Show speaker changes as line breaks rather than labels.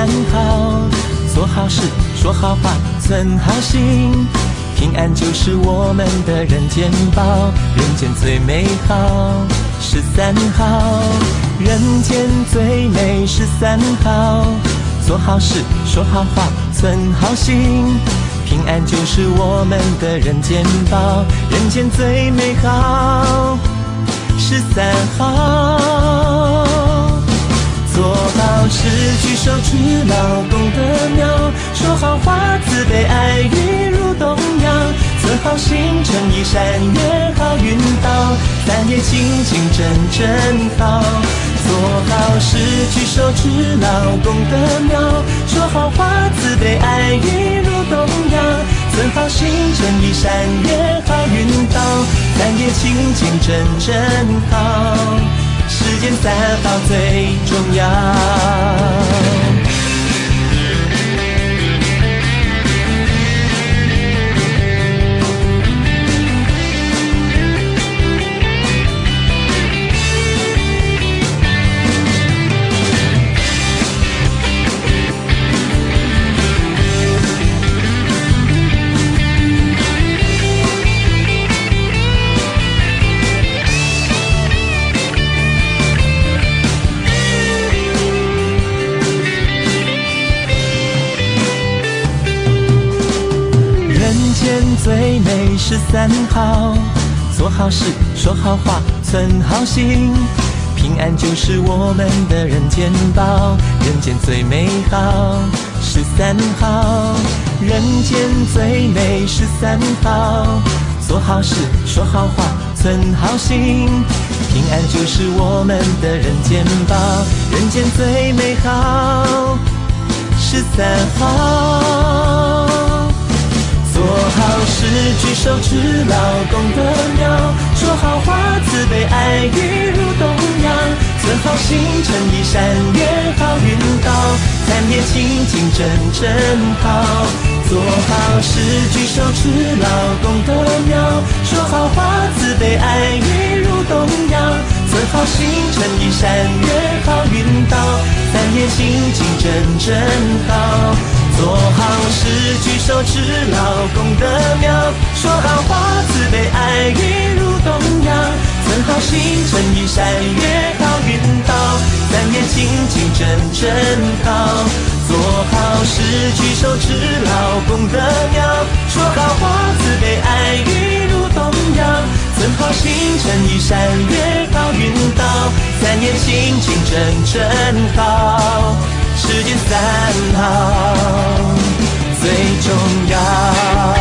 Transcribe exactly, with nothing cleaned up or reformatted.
三好，做好事，说好话，存好心，平安就是我们的人间宝，人间最美好十三好，人间最美十三好，做好事，说好话，存好心，平安就是我们的人间宝，人间最美好十三好。做好事，举手之劳，功德妙，说好话，慈悲爱语如东洋，存好心，诚意善愿好运到，三业清净真真好。做好事，举手之劳，功德妙，说好话，慈悲爱语如东洋，存好心，诚意善愿好运到，三业清净真真好。世间三好最重要。最美十三好，做好事，说好话，存好心，平安就是我们的人间宝，人间最美好十三好，人间最美十三好，做好事，说好话，存好心，平安就是我们的人间宝，人间最美好十三好。做好事，举手之劳，功德妙，说好话，慈悲爱语如东洋，存好心，诚意善愿好运到，三业清净真真好。做好事，举手之劳，功德妙，说好话，慈悲爱语如东洋，存好心，诚意善愿好运到，三业清净真真好。做好事，举手之劳，功德妙，说好话，慈悲爱语如东洋，存好心，诚意善愿好运到，三业清净真真好。做好事，举手之劳，功德妙，说好话，慈悲爱语如东洋，存好心，诚意善愿好运到，三业清净真真好。世间三好最重要。